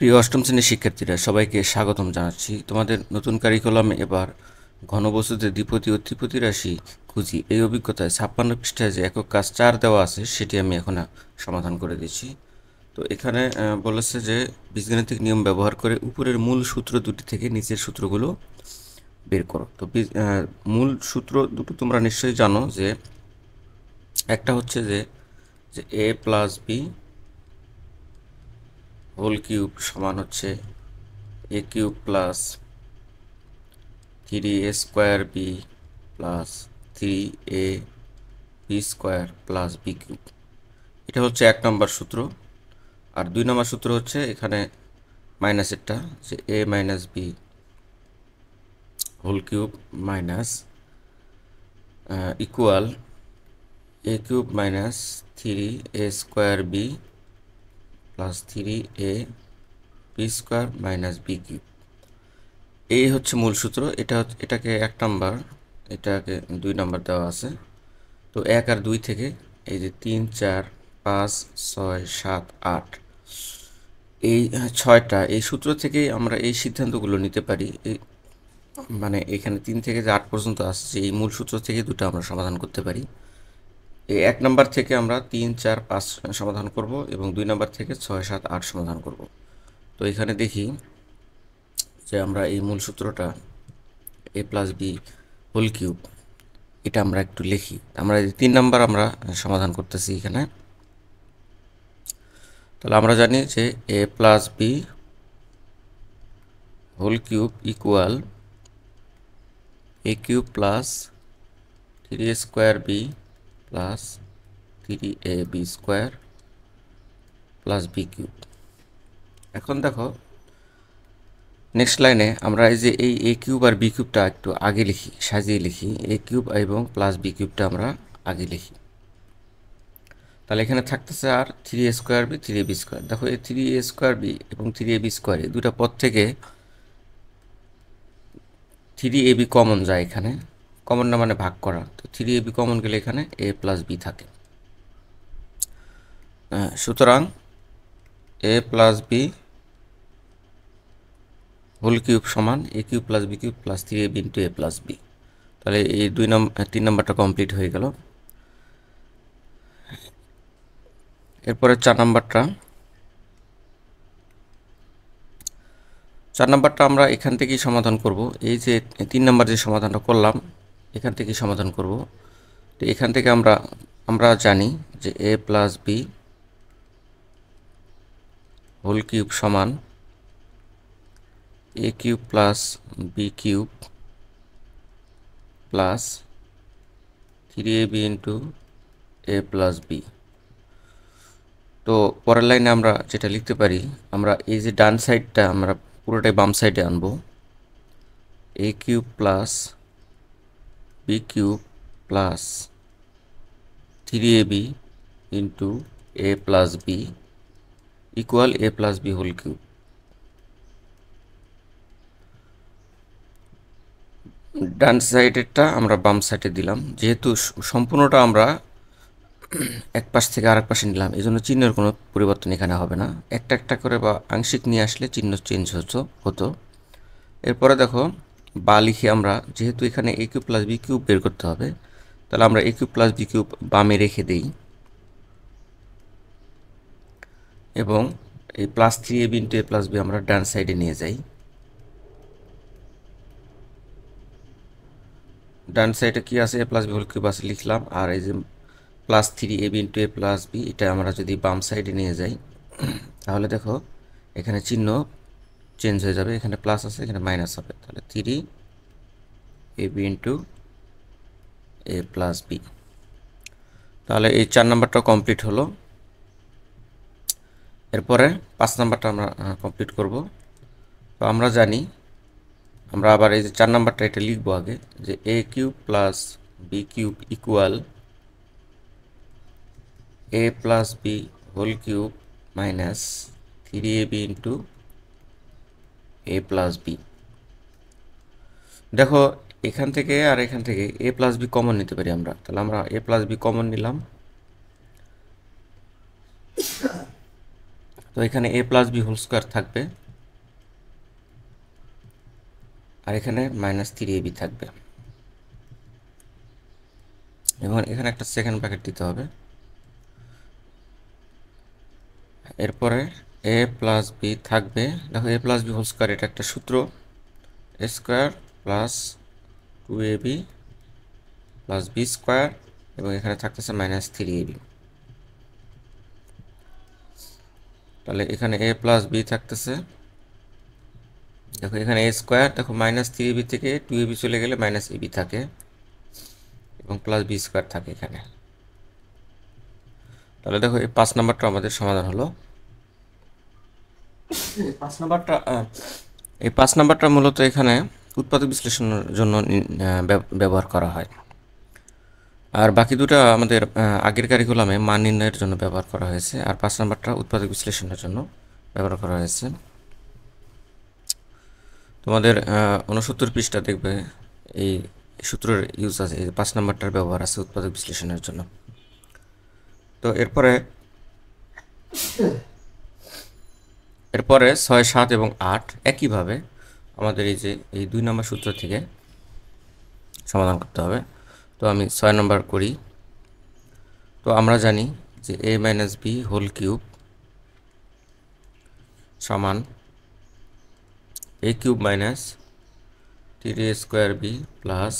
প্রিয় অষ্টম শ্রেণীর শিক্ষার্থীরা, সবাইকে স্বাগতম জানাচ্ছি। তোমাদের নতুন কারিকুলামে এবার ঘনবস্তুতে দ্বিপদী ও ত্রিপদী রাশি খুঁজি এই অভিজ্ঞতায় 56 পৃষ্ঠায় যে একক কাজ 4 দেওয়া আছে সেটি আমি এখন সমাধান করে দিচ্ছি। তো এখানে বলেছে যে বীজগাণিতিক নিয়ম ব্যবহার করে উপরের মূল সূত্র দুটি থেকে নিচের সূত্রগুলো বের করো। তো মূল সূত্র দুটো তোমরা নিশ্চয়ই জানো, যে একটা হচ্ছে যে এ প্লাস বি হোল কিউব সমান হচ্ছে A cube plus 3a square B plus 3a B square plus B cube. এটা হচ্ছে 1 নম্বর সূত্র। আর 2 নম্বর সূত্র হচ্ছে এখানে মাইনাসেরটা, যে a minus b whole cube minus equal a cube minus 3a square B plus 3a B square minus b cube. এই হচ্ছে মূল সূত্র। এটাকে 1 নম্বর, এটাকে 2 নম্বর দেওয়া আছে। তো 1 আর 2 থেকে এই যে 3, 4, 5, 6, 7, 8 এই 6টা এই সূত্র থেকেই আমরা এই সিদ্ধান্তগুলো নিতে পারি। মানে এখানে 3 থেকে যে 8 পর্যন্ত আসছে এই মূল সূত্র থেকে দুটো আমরা সমাধান করতে পারি। এই 1 নম্বর থেকে আমরা 3, 4, 5 সমাধান করব এবং 2 নম্বর থেকে 6, 7, 8 সমাধান করব। তো এখানে দেখি যে আমরা এই মূল সূত্রটা a plus B whole cube, এটা আমরা একটু লিখি। আমরা 3 নম্বর আমরা সমাধান করতেছি এখানে। তাহলে আমরা জানি যে এ plus B whole cube equal a cube plus 3a square B plus 3a B square plus B cube. এখন দেখো নেক্সট লাইনে আমরা এই যে এই এ কিউব আর বি কিউবটা একটু আগে লিখি, সাজিয়ে লিখি। এ কিউব এবং প্লাস বি কিউবটা আমরা আগে লিখি। তাহলে এখানে থাকতেছে আর 3a square b 3a B square. দেখো এই 3a স্কোয়ার বি এবং 3a বি স্কোয়ার এই দুটা পদ থেকে 3ab কমন যায়। এখানে কমন না মানে ভাগ করা, তো 3ab কমন গেলে এখানে a প্লাস বি থাকে। সুতরাং a plus B whole cube সমান a cube plus B cube plus 3ab into a plus b. তাহলে এই 3 নম্বরটা কমপ্লিট হয়ে গেল। এরপরে 4 নম্বরটা আমরা এখান থেকেই সমাধান করব। এই যে 3 নম্বর যে সমাধানটা করলাম এখান থেকেই সমাধান করব। তো এখান থেকে আমরা জানি যে a plus B whole cube সমান a cube plus B cube plus 3ab into a plus b. তো পরের লাইনে আমরা যেটা লিখতে পারি, আমরা এই যে ডান সাইডটা আমরা পুরোটাই বাম সাইডে আনবো। A cube plus B cube plus 3ab into a plus b equal a plus B whole cube. ডান সাইডেরটা আমরা বাম সাইডে দিলাম। যেহেতু সম্পূর্ণটা আমরা এক পাশ থেকে আরেক পাশে নিলাম, এই জন্য চিহ্নের কোনো পরিবর্তন এখানে হবে না। একটা একটা করে বা আংশিক নিয়ে আসলে চিহ্ন চেঞ্জ হতো। এরপরে দেখো বা লিখে আমরা, যেহেতু এখানে a cube plus B cube বের করতে হবে, তাহলে আমরা a cube plus B cube বামে রেখে দেই এবং এই plus 3ab into a plus b আমরা ডান সাইডে নিয়ে যাই। ডান সাইডে কি আছে, a plus B whole cube আছে লিখলাম। আর এই যে plus 3ab into a plus b, এটা আমরা যদি বাম সাইডে নিয়ে যাই তাহলে দেখো এখানে চিহ্ন চেঞ্জ হয়ে যাবে। এখানে প্লাস আছে, এখানে মাইনাস হবে। তাহলে 3ab into a plus b. তাহলে এই 4 নম্বরটা কমপ্লিট হলো। এরপরে 5 নম্বরটা আমরা কমপ্লিট করব। তো আমরা জানি, আমরা আবার এই যে 4 নম্বরটা এটা লিখবো আগে, যে a cube plus B cube equal a plus B whole cube minus 3ab into a plus b. দেখো এখান থেকে আর এখান থেকে এ প্লাস বি কমন নিতে পারি আমরা। তাহলে আমরা এ প্লাস বি কমন নিলাম। তো এখানে a plus B whole square থাকবে, আর এখানে -3ab থাকবে, এবং এখানে একটা সেকেন্ড ব্র্যাকেট দিতে হবে। এরপরে a প্লাস বি থাকবে, দেখো a plus B whole square এটা একটা সূত্র, a square plus 2ab plus b square, এবং এখানে থাকতেছে -3ab। তাহলে এখানে a প্লাস বি থাকতেছে, দেখো এখানে a স্কোয়ার, দেখো -3ab থেকে 2ab চলে গেলে -ab থাকে, এবং প্লাস বি স্কোয়ার থাকে এখানে। তাহলে দেখো এই 5 নাম্বারটা আমাদের সমাধান হলো। এই 5 নাম্বারটা মূলত এখানে উৎপাদক বিশ্লেষণের জন্য ব্যবহার করা হয়, আর বাকি দুটো আমাদের আগের কারিকুলামে মান নির্ণয়ের জন্য ব্যবহার করা হয়েছে, আর 5 নাম্বারটা উৎপাদক বিশ্লেষণের জন্য ব্যবহার করা হয়েছে। তোমাদের 69 পৃষ্ঠা দেখবে এই সূত্রের ইউজ আছে, এই 5 নাম্বারটার ব্যবহার আছে উৎপাদক বিশ্লেষণের জন্য। তো এরপরে 6, 7 এবং 8 একইভাবে আমাদের এই 2 নম্বর সূত্র থেকে সমাধান করতে হবে। তো আমি 6 নম্বর করি। তো আমরা জানি যে a minus b whole cube সমান a cube minus 3a square B plus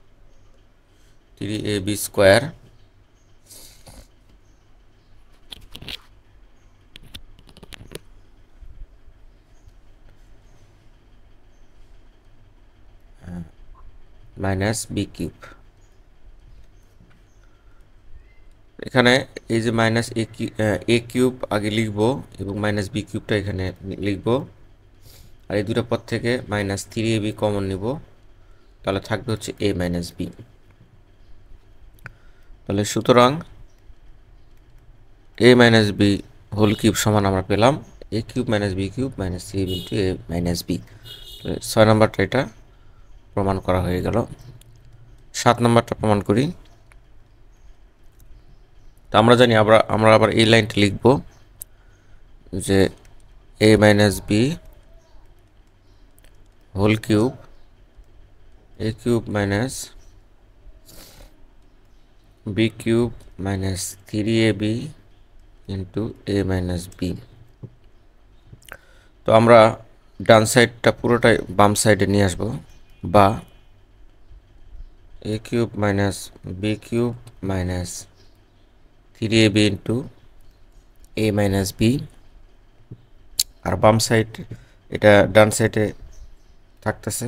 3ab square minus b cube. এখানে এই যে মাইনাস এ কিউব আগে লিখব, এবং মাইনাস বি কিউবটা এখানে লিখব, আর এই দুটো পদ থেকে -3ab কমন নিব, তাহলে থাকবে হচ্ছে a মাইনাস বি। তাহলে সুতরাং a minus b whole cube সমান আমরা পেলাম a cube minus b cube minus 3ab into a minus b. 6 নম্বরটা এটা প্রমাণ করা হয়ে গেল। 7 নম্বরটা প্রমাণ করি। তো আমরা জানি আমরা আবার এই লাইনটা লিখব যে a minus b whole cube a cube minus b cube minus 3ab into a minus b. তো আমরা ডান সাইডটা পুরোটাই বাম সাইডে নিয়ে আসব, বা a cube minus b cube minus 3ab into a minus b, আর বাম সাইড এটা ডান সাইডে থাকতেছে,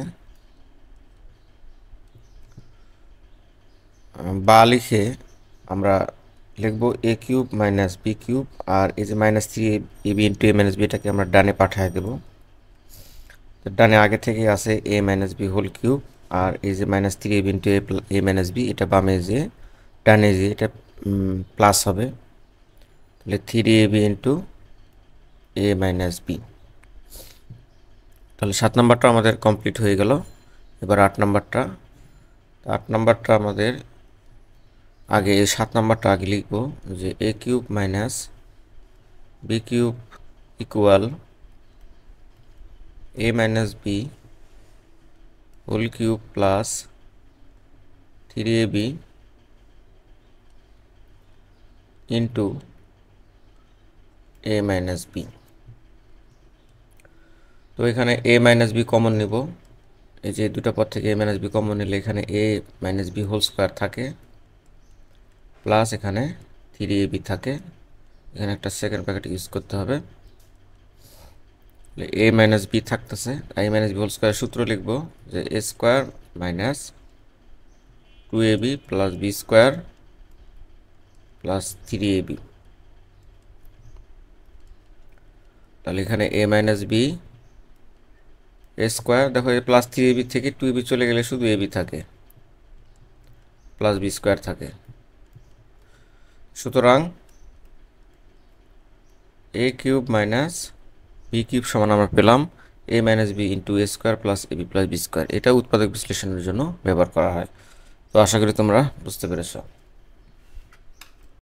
বা লিখে আমরা লিখব a cube minus b cube, আর এই যে -3ab into a minus B এটাকে আমরা ডানে পাঠিয়ে দেব। তো ডানে আগে থেকে আছে a minus b whole cube, আর এই যে -3ab into a minus B এটা বামে যে ডানে যে এটা প্লাস হবে, তাহলে 3ab into a minus B. তাহলে 7 নম্বরটা আমাদের কমপ্লিট হয়ে গেল। এবার 8 নম্বরটা। 8 নম্বরটা আমাদের আগে 7 নম্বরটা আগে লিখব যে a cube minus b cube equal a minus b whole cube plus 3ab into a minus b. তো এখানে a মাইনাস বি কমন নিব, এই যে দুটো পদ থেকে a মাইনাস বি কমন নিলে এখানে a minus b whole square থাকে, প্লাস এখানে 3ab থাকে, এখানে একটা সেকেন্ড ব্র্যাকেট ইউজ করতে হবে। a মাইনাস বি থাকতেছে, a minus b whole square সূত্র লিখব যে a square minus 2ab plus b square plus 3ab। তাহলে এখানে a minus b a square, দেখো এই প্লাস 3ab থেকে 2ab চলে গেলে শুধু ab থাকে, প্লাস বি স্কোয়ার থাকে। সুতরাং a cube minus b cube সমান আমরা পেলাম a minus b into a square plus ab plus b square. এটা উৎপাদক বিশ্লেষণের জন্য ব্যবহার করা হয়। তো আশা করি তোমরা বুঝতে পেরেছো।